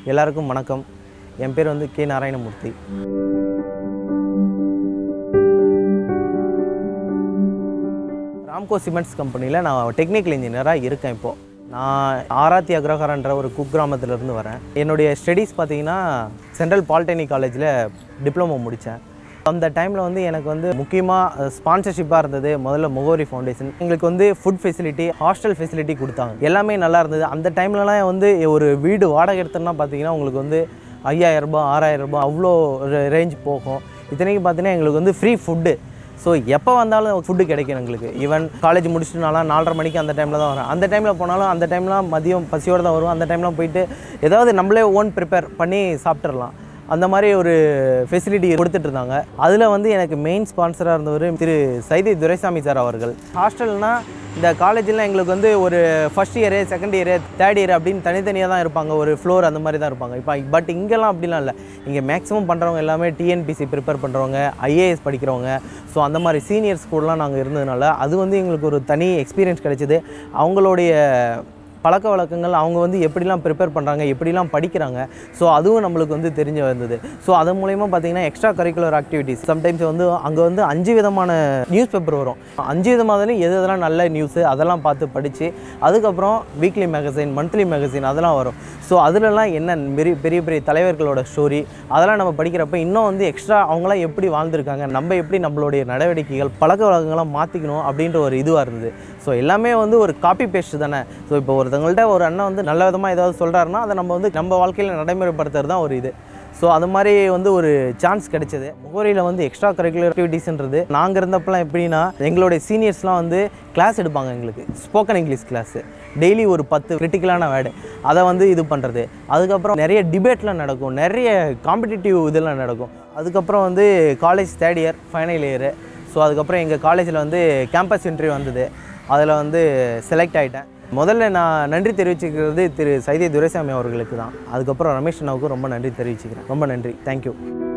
எல்லாருக்கும் வணக்கம். என் பேர் வந்து K.Narayanamoorthy. Ramco Cements Company நான் டெக்னிக்கல் இன்ஜினியராக இருக்கேன். இப்போது நான் ஆராத்தி அக்ரஹாரன்ற ஒரு குக்கிராமத்திலிருந்து வரேன். என்னுடைய ஸ்டடீஸ் பார்த்தீங்கன்னா சென்ட்ரல் பாலிடெக்னிக் காலேஜில் டிப்ளமோ முடித்தேன். அந்த டைமில் வந்து எனக்கு வந்து முக்கியமாக ஸ்பான்சர்ஷிப்பாக இருந்தது. முதல்ல முகவரி ஃபவுண்டேஷன் எங்களுக்கு வந்து ஃபுட் ஃபெசிலிட்டி, ஹாஸ்டல் ஃபெசிலிட்டி கொடுத்தாங்க. எல்லாமே நல்லா இருந்தது. அந்த டைம்லலாம் வந்து ஒரு வீடு வாடகை எடுத்தோன்னா பார்த்தீங்கன்னா உங்களுக்கு வந்து 5000 ரூபாய் 6000 ரூபாய் அவ்வளோ ரேஞ்ச் போகும். இத்தனைக்கும் பார்த்தீங்கன்னா எங்களுக்கு வந்து ஃப்ரீ ஃபுட்டு. ஸோ எப்போ வந்தாலும் ஃபுட்டு கிடைக்கும் எங்களுக்கு. ஈவன் காலேஜ் முடிச்சுட்டுனாலாம் 4:30 மணிக்கு அந்த டைமில் தான் வரேன். அந்த டைமில் போனாலும் அந்த டைம்லாம் மதியம் பசியோடு தான் வரும். அந்த டைம்லாம் போயிட்டு ஏதாவது நம்மளே ஓன் ப்ரிப்பேர் பண்ணி சாப்பிட்றலாம். அந்த மாதிரி ஒரு ஃபெசிலிட்டி கொடுத்துட்டு இருந்தாங்க. அதில் வந்து எனக்கு மெயின் ஸ்பான்சராக இருந்தவர் திரு சைதை துரைசாமி சார் அவர்கள். ஹாஸ்டல்னால் இந்த காலேஜில் எங்களுக்கு வந்து ஒரு first year, second year, third year அப்படின்னு தனித்தனியாக தான் இருப்பாங்க. ஒரு ஃப்ளோர் அந்த மாதிரி தான் இருப்பாங்க. இப்போ பட் இங்கெல்லாம் அப்படிலாம் இல்லை. இங்கே மேக்ஸிமம் பண்ணுறவங்க எல்லாமே டிஎன்பிசி ப்ரிப்பேர் பண்ணுறவங்க, ஐஏஎஸ் படிக்கிறவங்க. ஸோ அந்த மாதிரி சீனியர்ஸ் கூடலாம் நாங்கள் இருந்ததுனால அது வந்து எங்களுக்கு ஒரு தனி எக்ஸ்பீரியன்ஸ் கிடைச்சிது. அவங்களுடைய பழக்க வழக்கங்கள், அவங்க வந்து எப்படிலாம் ப்ரிப்பேர் பண்ணுறாங்க, எப்படிலாம் படிக்கிறாங்க, ஸோ அதுவும் நம்மளுக்கு வந்து தெரிஞ்சு வந்தது. ஸோ அது மூலயமா பார்த்திங்கன்னா எக்ஸ்ட்ரா கரிக்குலர் ஆக்டிவிட்டீஸ் சம்டைம்ஸ் வந்து அங்கே வந்து 5 விதமான நியூஸ் பேப்பர் வரும். 5 விதமானதுலையும் எதெல்லாம் நல்ல நியூஸு அதெல்லாம் பார்த்து படித்து அதுக்கப்புறம் வீக்லி மேகசின், மந்த்லி மேகசின் அதெல்லாம் வரும். ஸோ அதிலலாம் என்ன பெரிய பெரிய தலைவர்களோட ஸ்டோரி அதெல்லாம் நம்ம படிக்கிறப்ப இன்னும் வந்து எக்ஸ்ட்ரா அவங்களாம் எப்படி வாழ்ந்துருக்காங்க, நம்ம எப்படி நம்மளுடைய நடவடிக்கைகள் பழக்க வழக்கங்களாம் மாற்றிக்கணும் அப்படின்ற ஒரு இதுவாக இருந்தது. ஸோ எல்லாமே வந்து ஒரு காப்பி பேஸ்ட் தானே. ஸோ இப்போ ஒருத்தவங்கள்ட்ட ஒரு அண்ணன் வந்து நல்ல விதமாக ஏதாவது சொல்கிறாருன்னா அதை நம்ம வந்து நம்ம வாழ்க்கையில் நடைமுறைப்படுத்துறது தான் ஒரு இது. ஸோ அது மாதிரி வந்து ஒரு சான்ஸ் கிடைச்சது. முகவரியில் வந்து எக்ஸ்ட்ரா கரிக்குலர் ஆக்டிவிட்டீஸ்ன்றது நாங்கள் இருந்தப்பெல்லாம் எப்படின்னா எங்களுடைய சீனியர்ஸ்லாம் வந்து கிளாஸ் எடுப்பாங்க. எங்களுக்கு ஸ்போக்கன் இங்கிலீஷ் கிளாஸு டெய்லி ஒரு 10 கிரிட்டிக்கலான வேர்டு அதை வந்து இது பண்ணுறது. அதுக்கப்புறம் நிறைய டிபேட்லாம் நடக்கும், நிறைய காம்படிட்டிவ் இதெல்லாம் நடக்கும். அதுக்கப்புறம் வந்து college third year final year. So அதுக்கப்புறம் எங்கள் காலேஜில் வந்து கேம்பஸ் இன்டர்வியூ வந்தது. அதில் வந்து செலக்ட் ஆகிட்டேன். முதல்ல நான் நன்றி தெரிவிச்சுக்கிறது திரு சைதை துரைசாமி அவர்களுக்கு தான். அதுக்கப்புறம் ரமேஷ் அண்ணாவுக்கும் ரொம்ப நன்றி தெரிவிச்சுக்கிறேன். ரொம்ப நன்றி. தேங்க்யூ.